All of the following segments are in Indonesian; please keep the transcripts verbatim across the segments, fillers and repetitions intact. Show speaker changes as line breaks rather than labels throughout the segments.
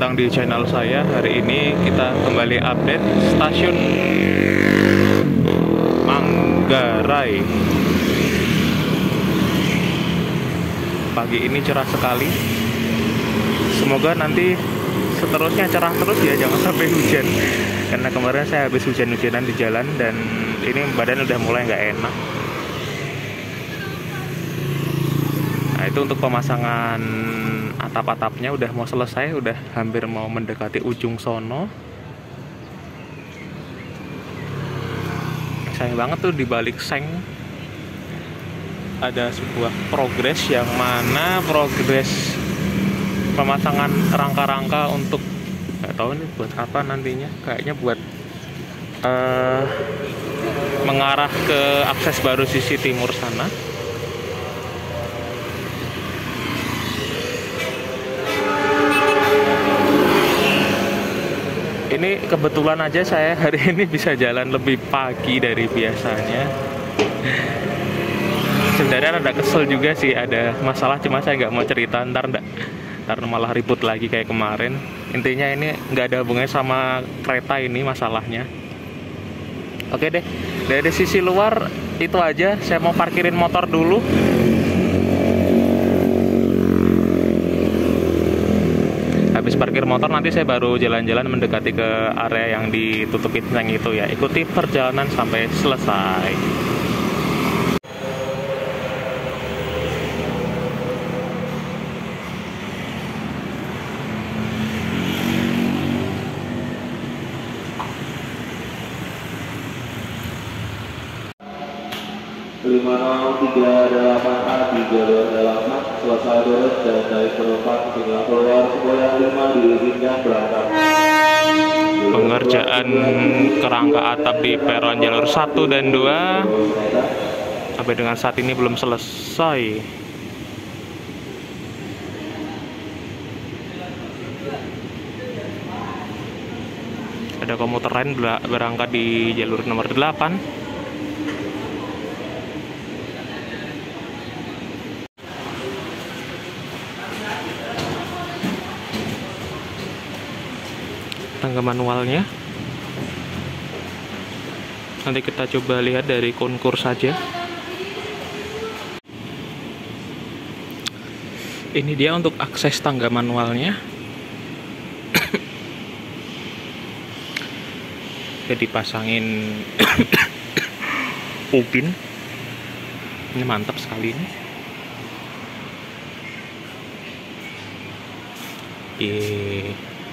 datang di channel saya. Hari ini kita kembali update stasiun Manggarai. Pagi ini cerah sekali. Semoga nanti seterusnya cerah terus ya, jangan sampai hujan. Karena kemarin saya habis hujan-hujanan di jalan dan ini badan udah mulai nggak enak. Nah, itu untuk pemasangan atap-atapnya udah mau selesai, udah hampir mau mendekati ujung sono. Sayang banget tuh di balik seng ada sebuah progres, yang mana progres pemasangan rangka-rangka untuk, nggak tahu ini buat apa nantinya, kayaknya buat uh, mengarah ke akses baru sisi timur sana. Ini kebetulan aja saya hari ini bisa jalan lebih pagi dari biasanya. Sebenarnya ada kesel juga sih, ada masalah, cuma saya nggak mau cerita, ntar nggak, ntar malah ribut lagi kayak kemarin. Intinya ini nggak ada hubungannya sama kereta ini masalahnya. Oke deh, dari sisi luar itu aja. Saya mau parkirin motor dulu. Habis parkir motor nanti saya baru jalan-jalan mendekati ke area yang ditutupin seng itu ya. Ikuti perjalanan sampai selesai.
lima nol tiga delapan A di jalur delapan, selesai beres dan dari penumpang tinggal keluar semua yang lima diizinkan berangkat.
Pengerjaan kerangka atap di peron jalur satu dan dua sampai dengan saat ini belum selesai. Ada komuter lain berangkat di jalur nomor delapan. Tangga manualnya nanti kita coba lihat dari konkur saja. Ini dia untuk akses tangga manualnya. Jadi pasangin upin. Ini mantap sekali ini. Yeay.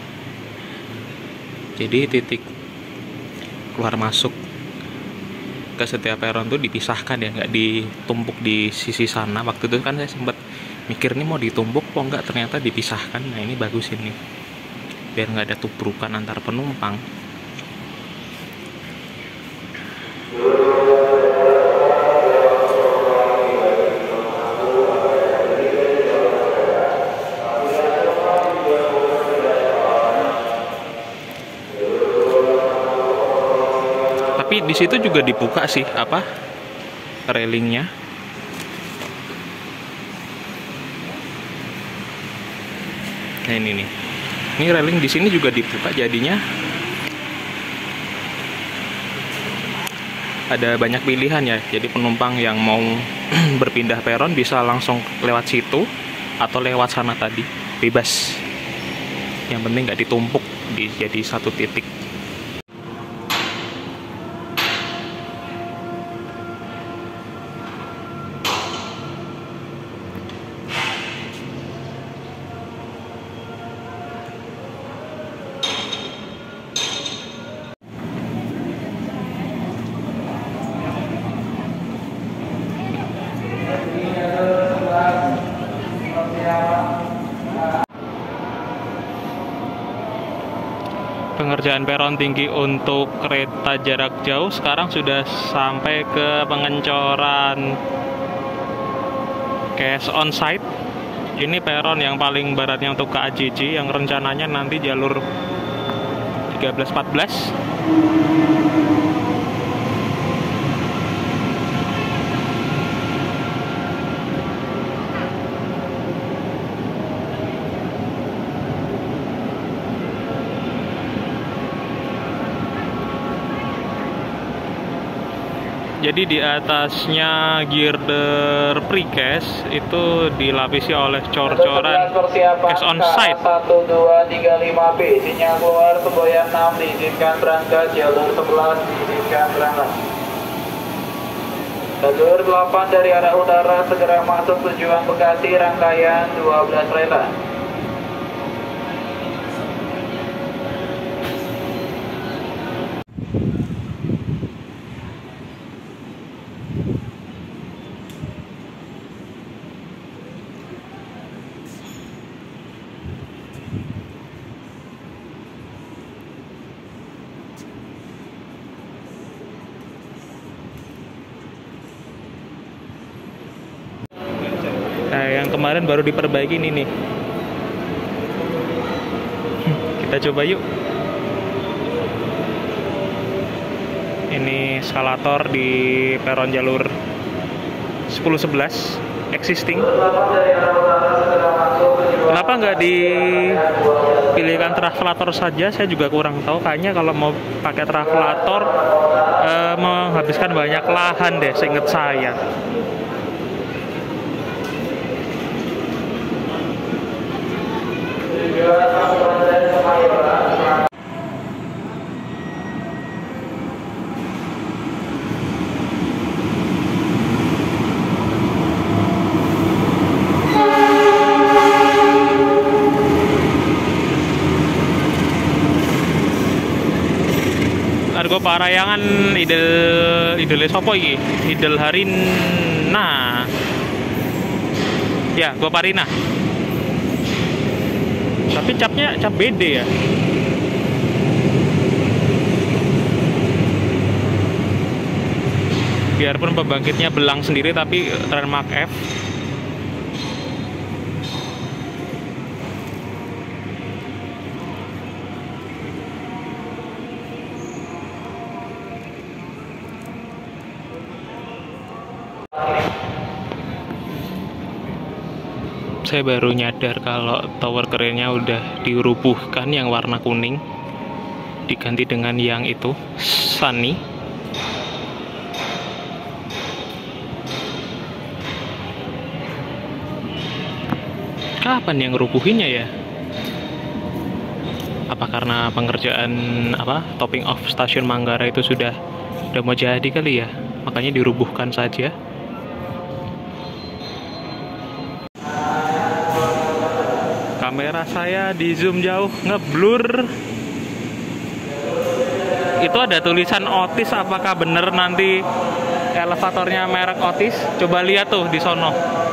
Jadi titik keluar masuk ke setiap peron tuh dipisahkan ya, nggak ditumpuk di sisi sana. Waktu itu kan saya sempat mikir nih mau ditumpuk kok nggak, ternyata dipisahkan. Nah ini bagus ini, biar nggak ada tubrukan antar penumpang. Tapi di situ juga dibuka sih apa railingnya. Nah ini nih, ini railing di sini juga dibuka, jadinya ada banyak pilihan ya. Jadi penumpang yang mau berpindah peron bisa langsung lewat situ atau lewat sana tadi, bebas. Yang penting nggak ditumpuk di jadi satu titik. Pengerjaan peron tinggi untuk kereta jarak jauh sekarang sudah sampai ke pengencoran cash on site. Ini peron yang paling baratnya untuk K A J J, yang rencananya nanti jalur tiga belas empat belas. Jadi di atasnya girder precast itu dilapisi oleh cor-coran cast on site.
satu dua tiga lima B, sinyal keluar semboyan enam diizinkan berangkat, jalur sebelas diizinkan berangkat. Jalur delapan dari arah utara segera masuk tujuan Bekasi, rangkaian dua belas kereta.
Nah, yang kemarin baru diperbaiki ini nih. Kita coba yuk. Ini eskalator di peron jalur sepuluh sebelas existing. Kenapa nggak dipilihkan travelator saja? Saya juga kurang tahu. Kayaknya kalau mau pakai travelator eh, menghabiskan banyak lahan deh, seingat saya. Argo Parayangan idel idele sopo iki? Idel Harina. Ya, Go Parina. Tapi capnya cap B D ya. Biarpun pembangkitnya belang sendiri tapi Renmark F. Saya baru nyadar kalau tower kerennya udah dirubuhkan yang warna kuning, diganti dengan yang itu Sunny. Kapan yang rubuhinnya ya? Apa karena pengerjaan apa topping off stasiun Manggarai itu sudah udah mau jadi kali ya, makanya dirubuhkan saja. Kamera saya di zoom jauh ngeblur. Itu ada tulisan Otis, apakah bener nanti elevatornya merek Otis? Coba lihat tuh di sono.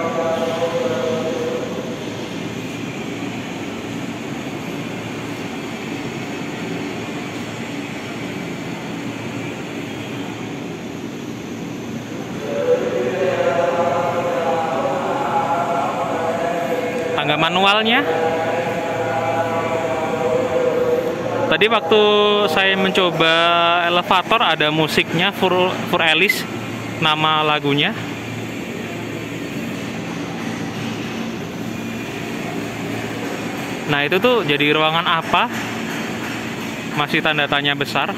Tangga manualnya. Tadi waktu saya mencoba elevator ada musiknya, Fur, Fur Alice nama lagunya. Nah itu tuh jadi ruangan apa? Masih tanda tanya besar.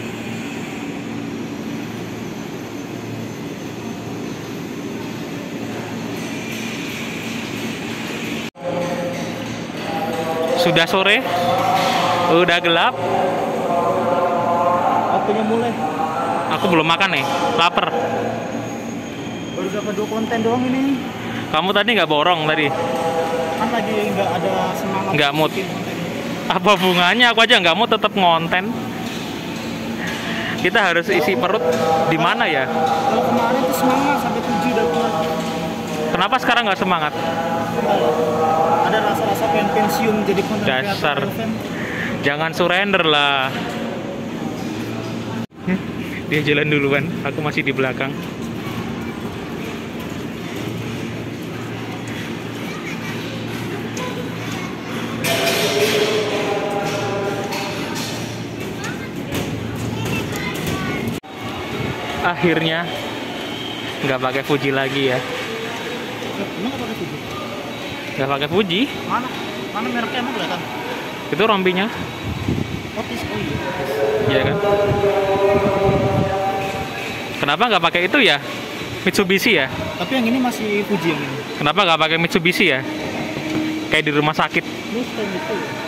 Sudah sore, udah gelap.
Waktunya mulai.
Aku belum makan nih, lapar.
Baru dapat dua konten doang ini.
Kamu tadi nggak borong tadi?
Kan lagi nggak ada semangat.
Nggak mood. Apa bunganya? Aku aja nggak mau tetap ngonten. Kita harus isi perut di mana ya?
Kalau kemarin tuh semangat sampai tujuh dapat.
Kenapa sekarang nggak semangat?
Ada rasa-rasa pengen pensiun jadi konten
Dasar.
kreator.
Jangan surrender lah. Hm, dia jalan duluan, aku masih di belakang. Akhirnya nggak pakai Fuji lagi ya.
Emang nggak pakai Fuji?
Nggak pakai Fuji?
Mana? Mana mereknya emang kelihatan?
Itu rompinya.
Otis, oh iya.
Iya kan? Kenapa nggak pakai itu ya? Mitsubishi ya?
Tapi yang ini masih Fuji yang ini.
Kenapa nggak pakai Mitsubishi ya? Kayak di rumah sakit.
Mustang itu.